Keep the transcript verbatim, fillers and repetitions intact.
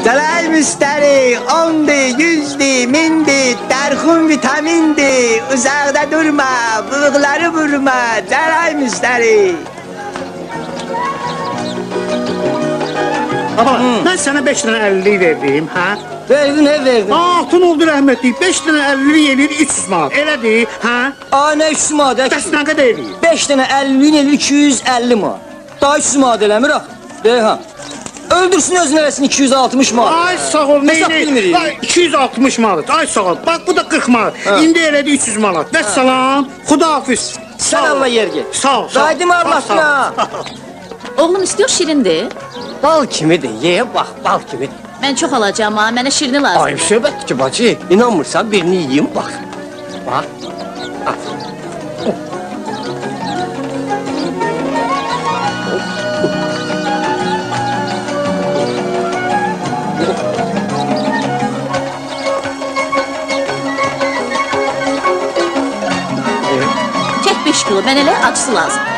Saray müşteri, ondu, yüzdü, mindi, darhun vitamindi. Uzakta durma, bılıkları vurma, saray müşteri. Baba, ben sana beş tane əllilik verdim, ha? Verdin, ne verdin? Altın oldu rəhmətlik, beş tane əllilik eləyir üç yüz manat, elədir, ha? Aa, ne üç yüz manat? Bəs nə qədər eləyir? Beş tane əlliyin elli iki yüz elli manat. Daha üç yüz manat eləmir axı. Deyha. Öldürsün özün eləsin iki yüz altmış manat. Ay sağ ol, Hesab bilmirik. Ay, iki yüz altmış manat, ay sağ ol. Bak bu da qırx manat, indi elədi üç yüz manat. Və salam, xudahafiz. Sen Allah yer gel. Sağ ol, sağ ol. Qaydım Allah'ına. Oğlum istiyor şirindir. Bal kimidir, ye bax, bal kimidir. Ben çok alacağım ha, mənə şirini lazım. Ayıp söhbət ki bacı, inanmırsan birini yiyeyim bax. Bax. Al. Çək beş kilo, mən elə acısı lazım.